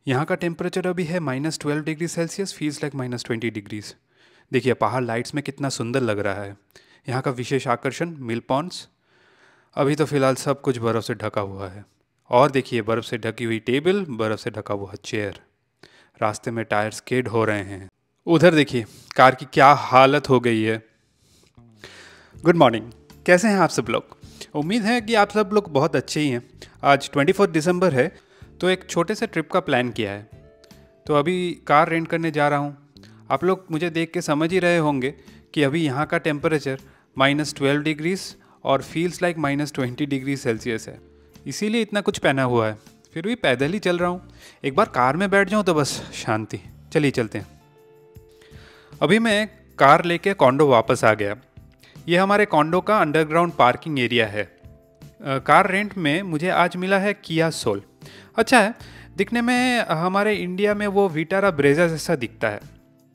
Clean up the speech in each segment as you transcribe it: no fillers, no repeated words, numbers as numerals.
यहाँ का टेम्परेचर अभी है -12 degree Celsius, feels like -20 degrees. देखिए पहाड़ लाइट्स में कितना सुंदर लग रहा है। यहाँ का विशेष आकर्षण मिल पॉन्ड्स। अभी तो फिलहाल सब कुछ बर्फ़ से ढका हुआ है। और देखिए बर्फ़ से ढकी हुई टेबल, बर्फ़ से ढका हुआ चेयर। रास्ते में टायर स्किड हो रहे हैं। उधर देखिए कार की क्या हालत हो गई है। गुड मॉर्निंग, कैसे हैं आप सब लोग? उम्मीद है कि आप सब लोग बहुत अच्छे ही हैं। आज 24 दिसंबर है, तो एक छोटे से ट्रिप का प्लान किया है। तो अभी कार रेंट करने जा रहा हूँ। आप लोग मुझे देख के समझ ही रहे होंगे कि अभी यहाँ का टेम्परेचर -12 डिग्रीज और फील्स लाइक -20 डिग्री सेल्सियस है। इसीलिए इतना कुछ पहना हुआ है, फिर भी पैदल ही चल रहा हूँ। एक बार कार में बैठ जाऊँ तो बस शांति। चलिए चलते हैं। अभी मैं कार लेके कॉन्डो वापस आ गया। ये हमारे कॉन्डो का अंडरग्राउंड पार्किंग एरिया है। कार रेंट में मुझे आज मिला है किया सोल। अच्छा है, दिखने में हमारे इंडिया में वो विटारा ब्रेजा जैसा दिखता है।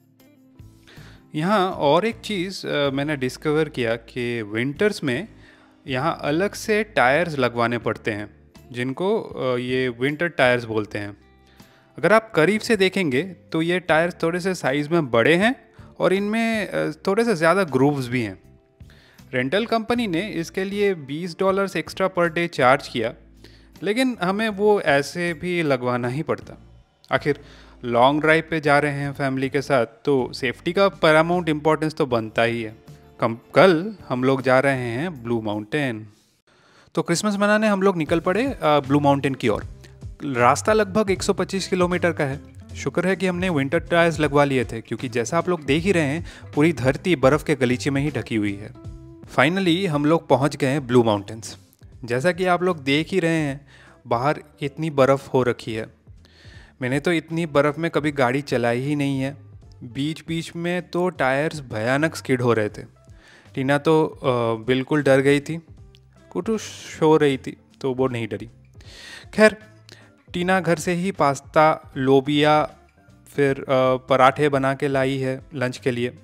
यहाँ और एक चीज़ मैंने डिस्कवर किया कि विंटर्स में यहाँ अलग से टायर्स लगवाने पड़ते हैं, जिनको ये विंटर टायर्स बोलते हैं। अगर आप करीब से देखेंगे तो ये टायर्स थोड़े से साइज़ में बड़े हैं और इनमें थोड़े से ज़्यादा ग्रूव्स भी हैं। रेंटल कंपनी ने इसके लिए $20 एक्स्ट्रा पर डे चार्ज किया, लेकिन हमें वो ऐसे भी लगवाना ही पड़ता। आखिर लॉन्ग ड्राइव पे जा रहे हैं फैमिली के साथ, तो सेफ्टी का पैरामाउंट इम्पोर्टेंस तो बनता ही है। कल हम लोग जा रहे हैं ब्लू माउंटेन। तो क्रिसमस मनाने हम लोग निकल पड़े ब्लू माउंटेन की ओर। रास्ता लगभग 125 किलोमीटर का है। शुक्र है कि हमने विंटर टायर्स लगवा लिए थे, क्योंकि जैसा आप लोग देख ही रहे हैं पूरी धरती बर्फ़ के गलीचे में ही ढकी हुई है। फाइनली हम लोग पहुंच गए हैं ब्लू माउंटेन्स। जैसा कि आप लोग देख ही रहे हैं, बाहर इतनी बर्फ़ हो रखी है। मैंने तो इतनी बर्फ़ में कभी गाड़ी चलाई ही नहीं है। बीच बीच में तो टायर्स भयानक स्किड हो रहे थे। टीना तो बिल्कुल डर गई थी। कुटुश सो रही थी तो वो नहीं डरी। खैर, टीना घर से ही पास्ता, लोबिया, फिर पराठे बना के लाई है लंच के लिए।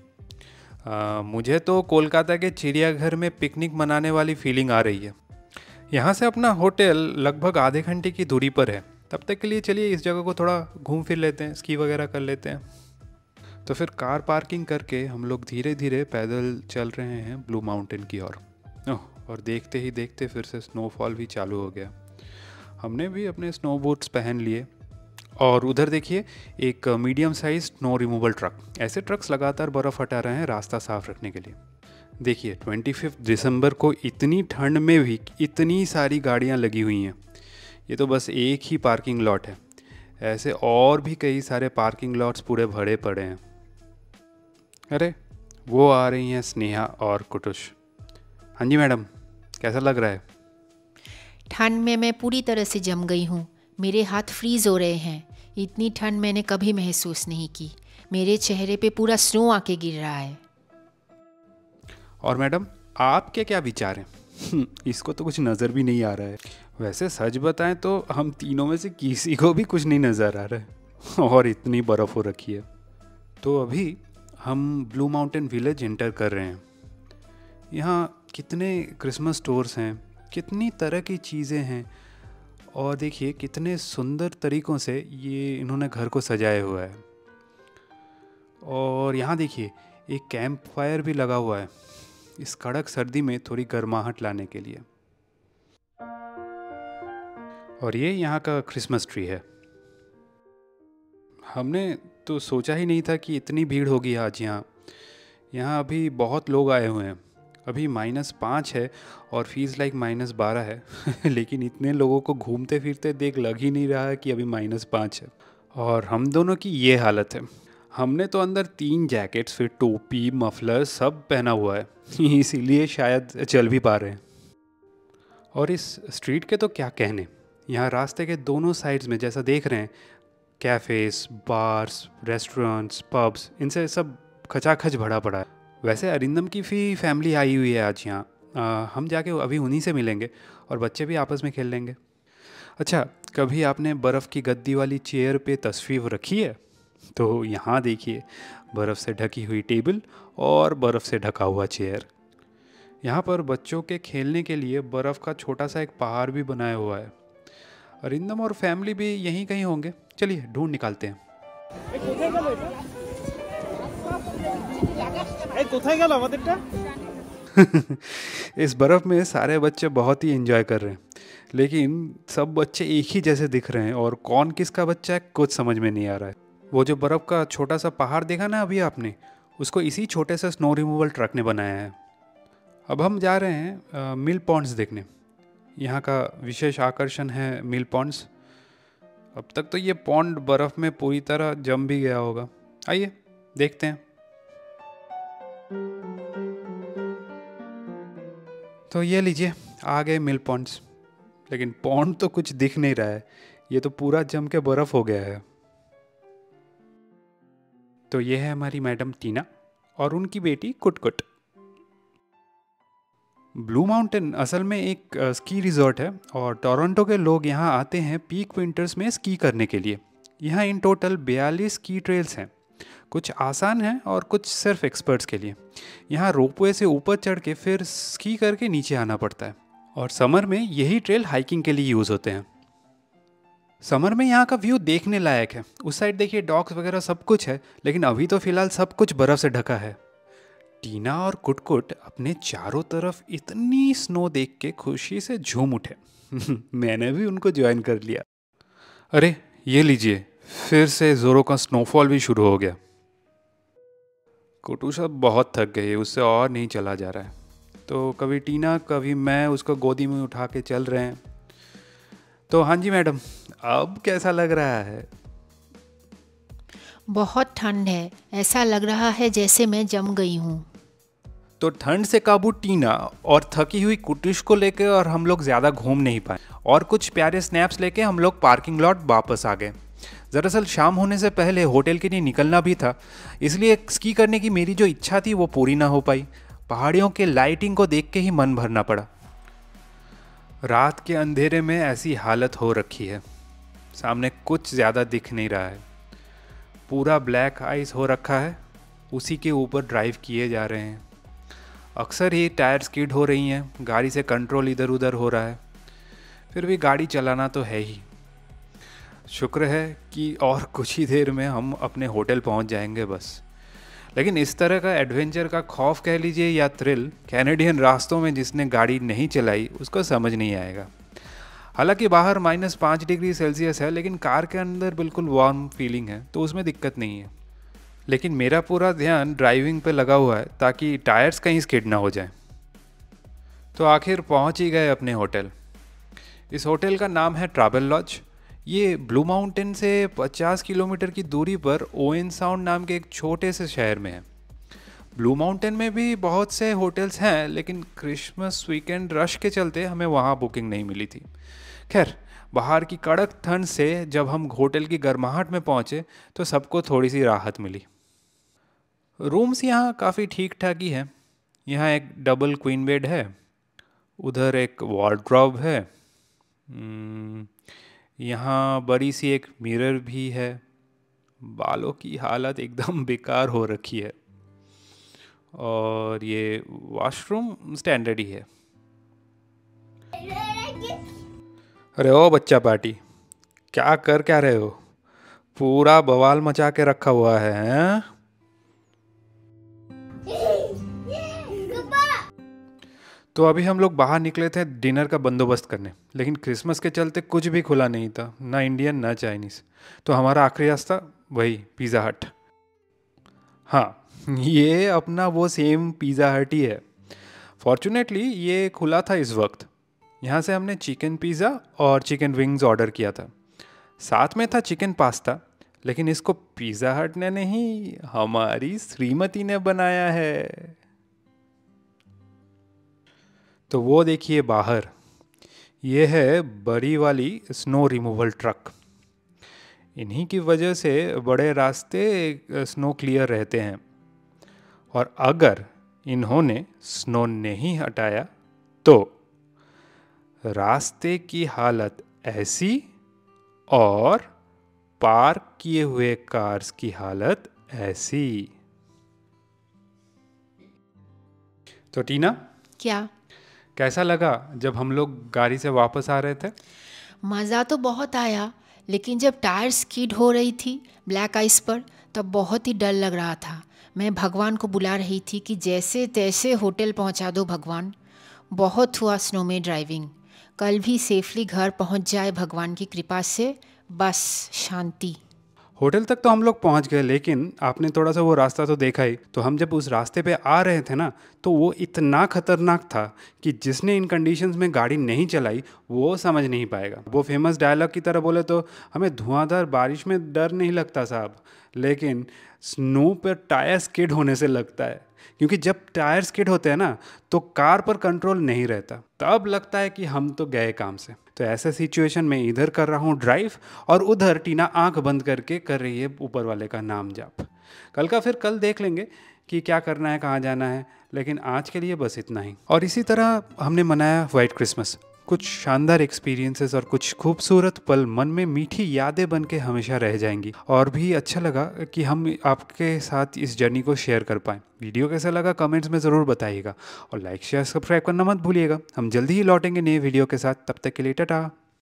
मुझे तो कोलकाता के चिड़ियाघर में पिकनिक मनाने वाली फीलिंग आ रही है। यहाँ से अपना होटल लगभग आधे घंटे की दूरी पर है। तब तक के लिए चलिए इस जगह को थोड़ा घूम फिर लेते हैं, स्की वगैरह कर लेते हैं। तो फिर कार पार्किंग करके हम लोग धीरे धीरे पैदल चल रहे हैं ब्लू माउंटेन की ओर। और देखते ही देखते फिर से स्नोफॉल भी चालू हो गया। हमने भी अपने स्नो बूट्स पहन लिए। और उधर देखिए एक medium size snow removal truck. ऐसे ट्रक्स लगातार बर्फ़ हटा रहे हैं रास्ता साफ रखने के लिए। देखिए 25 दिसंबर को इतनी ठंड में भी इतनी सारी गाड़ियां लगी हुई हैं। ये तो बस एक ही पार्किंग लॉट है, ऐसे और भी कई सारे पार्किंग लॉट्स पूरे भरे पड़े हैं। अरे वो आ रही हैं स्नेहा और कुटुश। हाँ जी मैडम, कैसा लग रहा है? ठंड में मैं पूरी तरह से जम गई हूँ। मेरे हाथ फ्रीज़ हो रहे हैं। इतनी ठंड मैंने कभी महसूस नहीं की। मेरे चेहरे पे पूरा स्नो आके गिर रहा है। और मैडम, आपके क्या विचार हैं? इसको तो कुछ नज़र भी नहीं आ रहा है। वैसे सच बताएं तो हम तीनों में से किसी को भी कुछ नहीं नज़र आ रहा है। और इतनी बर्फ़ हो रखी है। तो अभी हम ब्लू माउंटेन विलेज एंटर कर रहे हैं। यहाँ कितने क्रिसमस स्टोर्स हैं, कितनी तरह की चीज़ें हैं। और देखिए कितने सुंदर तरीक़ों से ये इन्होंने घर को सजाया हुआ है। और यहाँ देखिए एक कैंप फायर भी लगा हुआ है, इस कड़क सर्दी में थोड़ी गर्माहट लाने के लिए। और ये यहाँ का क्रिसमस ट्री है। हमने तो सोचा ही नहीं था कि इतनी भीड़ होगी आज यहाँ। यहाँ अभी बहुत लोग आए हुए हैं। अभी -5 है और फीस लाइक -12 है। लेकिन इतने लोगों को घूमते फिरते देख लग ही नहीं रहा है कि अभी -5 है। और हम दोनों की ये हालत है। हमने तो अंदर 3 जैकेट्स, फिर टोपी, मफलर सब पहना हुआ है। इसीलिए शायद चल भी पा रहे हैं। और इस स्ट्रीट के तो क्या कहने। यहाँ रास्ते के दोनों साइड्स में जैसा देख रहे हैं, कैफ़ेज़, बार्स, रेस्टोरेंट्स, पब्स, इनसे सब खचाखच भरा पड़ा है। वैसे अरिंदम की भी फैमिली आई हुई है आज यहाँ। हम जाके अभी उन्हीं से मिलेंगे और बच्चे भी आपस में खेल लेंगे। अच्छा, कभी आपने बर्फ़ की गद्दी वाली चेयर पे तस्वीर रखी है? तो यहाँ देखिए बर्फ़ से ढकी हुई टेबल और बर्फ़ से ढका हुआ चेयर। यहाँ पर बच्चों के खेलने के लिए बर्फ़ का छोटा सा एक पहाड़ भी बनाया हुआ है। अरिंदम और फैमिली भी यहीं कहीं होंगे। चलिए ढूंढ निकालते हैं। इस बर्फ़ में सारे बच्चे बहुत ही एंजॉय कर रहे हैं, लेकिन सब बच्चे एक ही जैसे दिख रहे हैं और कौन किसका बच्चा है कुछ समझ में नहीं आ रहा है। वो जो बर्फ़ का छोटा सा पहाड़ देखा ना अभी आपने, उसको इसी छोटे से स्नो रिमूवल ट्रक ने बनाया है। अब हम जा रहे हैं मिल पॉन्ड्स देखने। यहाँ का विशेष आकर्षण है मिल पॉन्ड्स। अब तक तो ये पॉन्ड बर्फ़ में पूरी तरह जम भी गया होगा। आइए देखते हैं। तो ये लीजिए आ गए मिल पॉन्ड्स, लेकिन पॉन्ड तो कुछ दिख नहीं रहा है, ये तो पूरा जम के बर्फ़ हो गया है। तो ये है हमारी मैडम टीना और उनकी बेटी कुटकुट। ब्लू माउंटेन असल में एक स्की रिजॉर्ट है और टोरंटो के लोग यहाँ आते हैं पीक विंटर्स में स्की करने के लिए। यहाँ इन टोटल 42 स्की ट्रेल्स हैं, कुछ आसान हैं और कुछ सिर्फ एक्सपर्ट्स के लिए। यहाँ रोपवे से ऊपर चढ़ के फिर स्की करके नीचे आना पड़ता है और समर में यही ट्रेल हाइकिंग के लिए यूज़ होते हैं। समर में यहाँ का व्यू देखने लायक है। उस साइड देखिए डॉग्स वगैरह सब कुछ है, लेकिन अभी तो फिलहाल सब कुछ बर्फ़ से ढका है। टीना और कुटकुट अपने चारों तरफ इतनी स्नो देख के खुशी से झूम उठे। मैंने भी उनको ज्वाइन कर लिया। अरे ये लीजिए, फिर से जोरों का स्नोफॉल भी शुरू हो गया। कुटू सब बहुत थक गई, उससे और नहीं चला जा रहा है। तो कभी टीना कभी मैं उसको गोदी में उठा के चल रहे हैं। तो हाँ जी मैडम, अब कैसा लग रहा है? बहुत ठंड है, ऐसा लग रहा है जैसे मैं जम गई हूँ। तो ठंड से काबू टीना और थकी हुई कुटिश को लेकर और हम लोग ज़्यादा घूम नहीं पाए और कुछ प्यारे स्नैप्स लेके हम लोग पार्किंग लॉट वापस आ गए। दरअसल शाम होने से पहले होटल के लिए निकलना भी था, इसलिए स्की करने की मेरी जो इच्छा थी वो पूरी ना हो पाई। पहाड़ियों के लाइटिंग को देख के ही मन भरना पड़ा। रात के अंधेरे में ऐसी हालत हो रखी है, सामने कुछ ज़्यादा दिख नहीं रहा है, पूरा ब्लैक आइस हो रखा है, उसी के ऊपर ड्राइव किए जा रहे हैं। अक्सर ही टायर स्किड हो रही हैं, गाड़ी से कंट्रोल इधर उधर हो रहा है, फिर भी गाड़ी चलाना तो है ही। शुक्र है कि और कुछ ही देर में हम अपने होटल पहुंच जाएंगे बस। लेकिन इस तरह का एडवेंचर का खौफ कह लीजिए या थ्रिल, कैनेडियन रास्तों में जिसने गाड़ी नहीं चलाई उसको समझ नहीं आएगा। हालांकि बाहर -5 डिग्री सेल्सियस है, लेकिन कार के अंदर बिल्कुल वार्म फीलिंग है, तो उसमें दिक्कत नहीं है। लेकिन मेरा पूरा ध्यान ड्राइविंग पे लगा हुआ है ताकि टायर्स कहीं स्किड ना हो जाए। तो आखिर पहुंच ही गए अपने होटल। इस होटल का नाम है ट्रैवल लॉज। ये ब्लू माउंटेन से 50 किलोमीटर की दूरी पर ओवेन साउंड नाम के एक छोटे से शहर में है। ब्लू माउंटेन में भी बहुत से होटल्स हैं, लेकिन क्रिसमस वीकेंड रश के चलते हमें वहाँ बुकिंग नहीं मिली थी। खैर, बाहर की कड़क ठंड से जब हम होटल की गर्माहट में पहुँचे तो सबको थोड़ी सी राहत मिली। रूम्स यहाँ काफ़ी ठीक ठाक ही है। यहाँ एक डबल क्वीन बेड है, उधर एक वार्डरोब है, यहाँ बड़ी सी एक मिरर भी है। बालों की हालत एकदम बेकार हो रखी है और ये वॉशरूम स्टैंडर्ड ही है। अरे ओ बच्चा पार्टी, क्या रहे हो? पूरा बवाल मचा के रखा हुआ है, हैं? तो अभी हम लोग बाहर निकले थे डिनर का बंदोबस्त करने, लेकिन क्रिसमस के चलते कुछ भी खुला नहीं था, ना इंडियन ना चाइनीज़। तो हमारा आखिरी रास्ता वही पिज़्ज़ा हट। हाँ, ये अपना वो सेम पिज़्ज़ा हट ही है। फॉर्चुनेटली ये खुला था इस वक्त। यहाँ से हमने चिकन पिज़्ज़ा और चिकन विंग्स ऑर्डर किया था, साथ में था चिकन पास्ता। लेकिन इसको पिज़्ज़ा हट ने नहीं, हमारी श्रीमती ने बनाया है। तो वो देखिए बाहर, ये है बड़ी वाली स्नो रिमूवल ट्रक। इन्हीं की वजह से बड़े रास्ते स्नो क्लियर रहते हैं, और अगर इन्होंने स्नो नहीं हटाया तो रास्ते की हालत ऐसी और पार्क किए हुए कार्स की हालत ऐसी। तो टीना, क्या? कैसा लगा जब हम लोग गाड़ी से वापस आ रहे थे? मज़ा तो बहुत आया, लेकिन जब टायर स्किड हो रही थी ब्लैक आइस पर, तब बहुत ही डर लग रहा था। मैं भगवान को बुला रही थी कि जैसे तैसे होटल पहुंचा दो भगवान। बहुत हुआ स्नो में ड्राइविंग, कल भी सेफली घर पहुंच जाए भगवान की कृपा से, बस शांति। होटल तक तो हम लोग पहुंच गए, लेकिन आपने थोड़ा सा वो रास्ता तो देखा ही। तो हम जब उस रास्ते पे आ रहे थे ना, तो वो इतना खतरनाक था कि जिसने इन कंडीशंस में गाड़ी नहीं चलाई वो समझ नहीं पाएगा। वो फेमस डायलॉग की तरह बोले तो हमें धुआंधार बारिश में डर नहीं लगता साहब, लेकिन स्नो पर टायर स्किड होने से लगता है। क्योंकि जब टायर स्किड होते हैं ना, तो कार पर कंट्रोल नहीं रहता, तब लगता है कि हम तो गए काम से। तो ऐसे सिचुएशन में इधर कर रहा हूँ ड्राइव और उधर टीना आंख बंद करके कर रही है ऊपर वाले का नाम जाप। कल का फिर कल देख लेंगे कि क्या करना है, कहाँ जाना है, लेकिन आज के लिए बस इतना ही। और इसी तरह हमने मनाया वाइट क्रिसमस। कुछ शानदार एक्सपीरियंसेस और कुछ खूबसूरत पल मन में मीठी यादें बन के हमेशा रह जाएंगी। और भी अच्छा लगा कि हम आपके साथ इस जर्नी को शेयर कर पाएँ। वीडियो कैसा लगा कमेंट्स में ज़रूर बताइएगा और लाइक शेयर सब्सक्राइब करना मत भूलिएगा। हम जल्दी ही लौटेंगे नए वीडियो के साथ, तब तक के लिए टाटा।